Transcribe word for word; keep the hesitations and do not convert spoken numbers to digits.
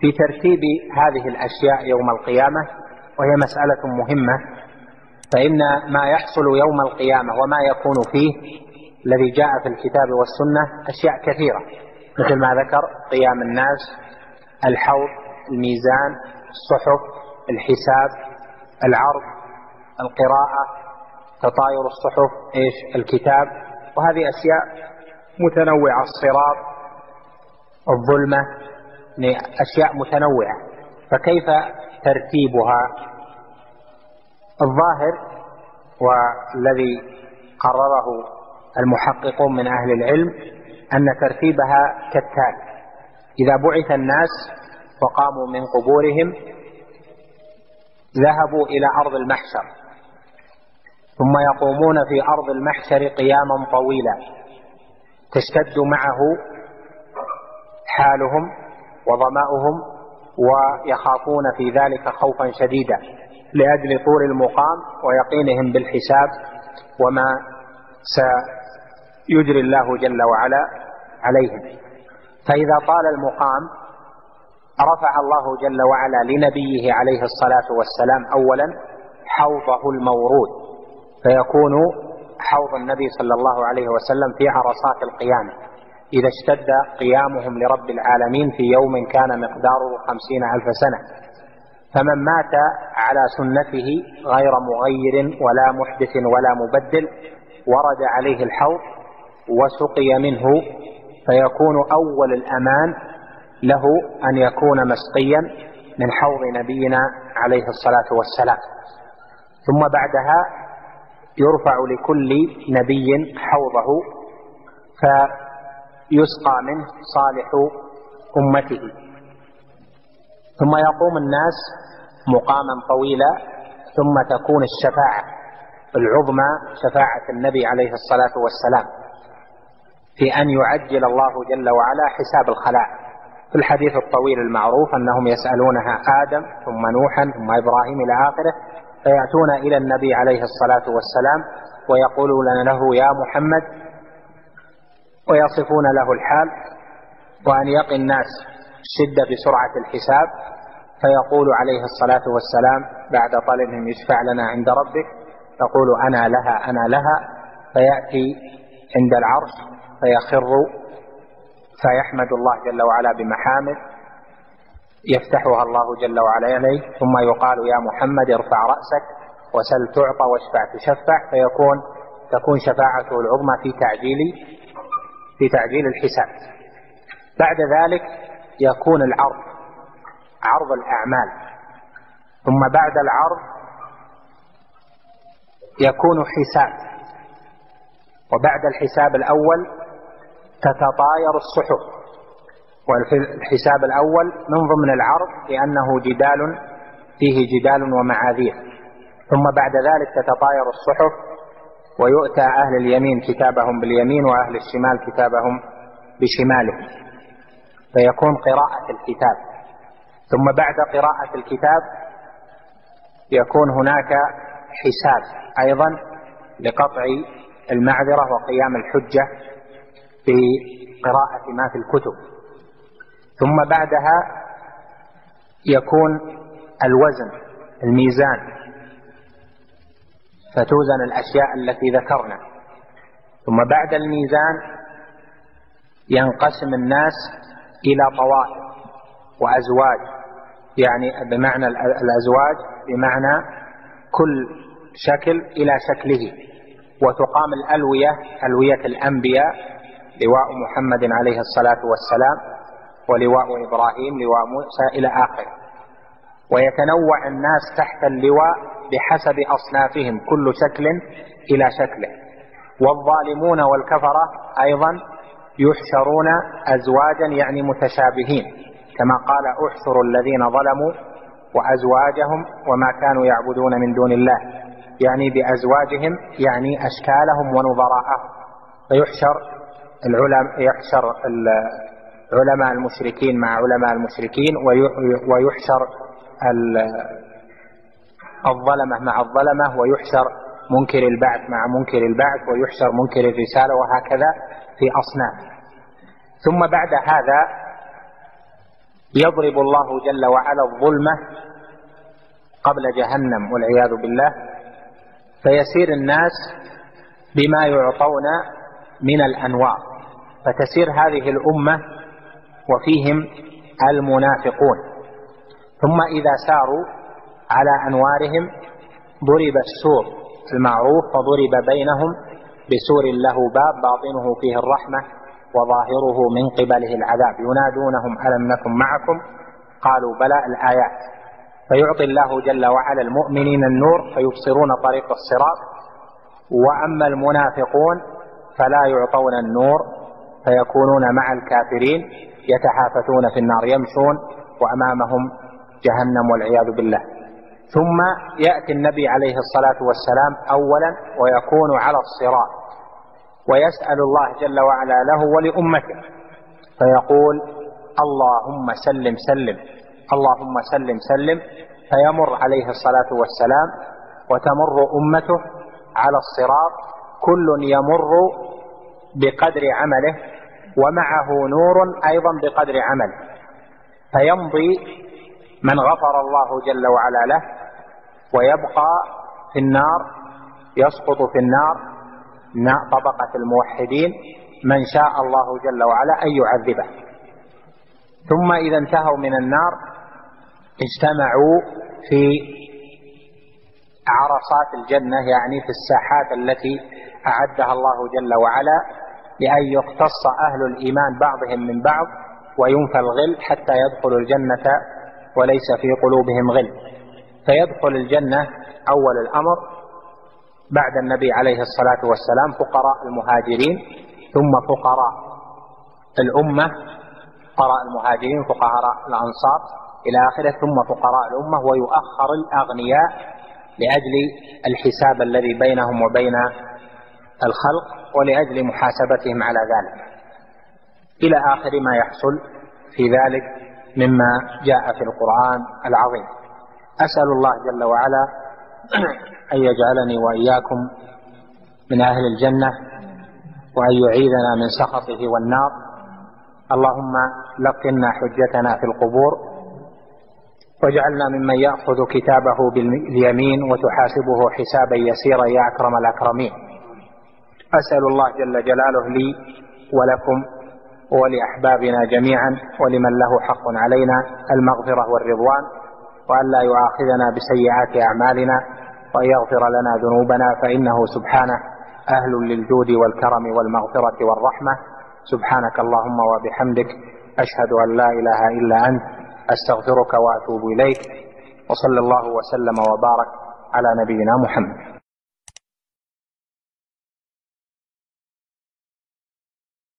في ترتيب هذه الأشياء يوم القيامة، وهي مسألة مهمة، فإن ما يحصل يوم القيامة وما يكون فيه الذي جاء في الكتاب والسنة أشياء كثيرة، مثل ما ذكر: قيام الناس، الحوض، الميزان، الصحف، الحساب، العرض، القراءة، تطاير الصحف، إيش الكتاب، وهذه أشياء متنوعة، الصراط، الظلمة، أشياء متنوعة، فكيف ترتيبها؟ الظاهر والذي قرره المحققون من أهل العلم أن ترتيبها كالتالي: إذا بعث الناس وقاموا من قبورهم ذهبوا إلى أرض المحشر، ثم يقومون في أرض المحشر قياما طويلا تشتد معه حالهم وظمأهم، ويخافون في ذلك خوفا شديدا لأجل طول المقام ويقينهم بالحساب وما سيجري الله جل وعلا عليهم. فإذا طال المقام رفع الله جل وعلا لنبيه عليه الصلاة والسلام أولا حوضه المورود، فيكون حوض النبي صلى الله عليه وسلم في عرصات القيامة إذا اشتد قيامهم لرب العالمين في يوم كان مقداره خمسين ألف سنة. فمن مات على سنته غير مغير ولا محدث ولا مبدل ورد عليه الحوض وسقي منه، فيكون أول الأمان له أن يكون مسقيا من حوض نبينا عليه الصلاة والسلام. ثم بعدها يرفع لكل نبي حوضه فيسقى منه صالح أمته، ثم يقوم الناس مقاما طويلا، ثم تكون الشفاعة العظمى شفاعة النبي عليه الصلاة والسلام في أن يعجل الله جل وعلا حساب الخلائق. في الحديث الطويل المعروف أنهم يسألونها آدم ثم نوحا ثم إبراهيم إلى آخره، فيأتون إلى النبي عليه الصلاة والسلام ويقولون له: يا محمد، ويصفون له الحال وأن يقي الناس الشدة بسرعة الحساب، فيقول عليه الصلاة والسلام بعد طلبهم: يشفع لنا عند ربك، يقول: أنا لها أنا لها، فيأتي عند العرش فيخر فيحمد الله جل وعلا بمحامد يفتحها الله جل وعلا عليه، ثم يقال: يا محمد ارفع رأسك وسل تعطى واشفع تشفع، فيكون تكون شفاعته العظمى في تعجيل في تعجيل الحساب. بعد ذلك يكون العرض، عرض الأعمال، ثم بعد العرض يكون حساب، وبعد الحساب الأول تتطاير الصحف. وفي الحساب الأول من ضمن العرض لأنه جدال فيه جدال ومعاذير، ثم بعد ذلك تتطاير الصحف ويؤتى أهل اليمين كتابهم باليمين وأهل الشمال كتابهم بشمالهم، فيكون قراءة الكتاب. ثم بعد قراءة الكتاب يكون هناك حساب أيضا لقطع المعذرة وقيام الحجة في قراءة ما في الكتب. ثم بعدها يكون الوزن، الميزان، فتوزن الأشياء التي ذكرنا. ثم بعد الميزان ينقسم الناس إلى طوائف وأزواج، يعني بمعنى الأزواج بمعنى كل شكل إلى شكله، وتقام الألوية، ألوية الأنبياء، لواء محمد عليه الصلاة والسلام، ولواء إبراهيم، لواء موسى، إلى آخره. ويتنوع الناس تحت اللواء بحسب أصنافهم، كل شكل إلى شكله. والظالمون والكفرة أيضا يحشرون أزواجا يعني متشابهين، كما قال: احشروا الذين ظلموا وأزواجهم وما كانوا يعبدون من دون الله، يعني بأزواجهم يعني أشكالهم ونظراءهم. فيحشر العلماء يحشر علماء المشركين مع علماء المشركين، ويحشر الظلمة مع الظلمة، ويحشر منكر البعث مع منكر البعث، ويحشر منكر الرسالة، وهكذا في أصناف. ثم بعد هذا يضرب الله جل وعلا الظلمة قبل جهنم والعياذ بالله، فيسير الناس بما يعطون من الأنوار، فتسير هذه الأمة وفيهم المنافقون، ثم إذا ساروا على أنوارهم ضرب السور المعروف، فضرب بينهم بسور له باب باطنه فيه الرحمة وظاهره من قبله العذاب، ينادونهم ألم نكن معكم قالوا بلى، الآيات. فيعطي الله جل وعلا المؤمنين النور فيبصرون طريق الصراط، وأما المنافقون فلا يعطون النور فيكونون مع الكافرين يتحافتون في النار، يمشون وأمامهم جهنم والعياذ بالله. ثم يأتي النبي عليه الصلاة والسلام أولا ويكون على الصراط، ويسأل الله جل وعلا له ولأمته، فيقول اللهم سلم سلم اللهم سلم سلم، فيمر عليه الصلاة والسلام وتمر أمته على الصراط، كل يمر بقدر عمله ومعه نور أيضا بقدر عمله، فيمضي من غفر الله جل وعلا له، ويبقى في النار يسقط في النار طبقة الموحدين من شاء الله جل وعلا أن يعذبه. ثم إذا انتهوا من النار اجتمعوا في عرصات الجنة، يعني في الساحات التي أعدها الله جل وعلا لأن يقتص أهل الإيمان بعضهم من بعض وينفى الغل حتى يدخلوا الجنة وليس في قلوبهم غل. فيدخل الجنة أول الأمر بعد النبي عليه الصلاة والسلام فقراء المهاجرين، ثم فقراء الأمة، فقراء المهاجرين فقراء الأنصار إلى آخره، ثم فقراء الأمة، ويؤخر الأغنياء لأجل الحساب الذي بينهم وبين الخلق ولأجل محاسبتهم على ذلك، إلى آخر ما يحصل في ذلك مما جاء في القرآن العظيم. أسأل الله جل وعلا أن يجعلني وإياكم من أهل الجنة وأن يعيذنا من سخطه والنار. اللهم لقنا حجتنا في القبور، واجعلنا ممن يأخذ كتابه باليمين وتحاسبه حسابا يسيرا يا أكرم الأكرمين. أسأل الله جل جلاله لي ولكم ولأحبابنا جميعا ولمن له حق علينا المغفرة والرضوان، وأن لا يؤاخذنا بسيئات أعمالنا، وأن يغفر لنا ذنوبنا، فإنه سبحانه أهل للجود والكرم والمغفرة والرحمة. سبحانك اللهم وبحمدك، أشهد أن لا إله إلا أنت، أستغفرك وأتوب إليك، وصلى الله وسلم وبارك على نبينا محمد.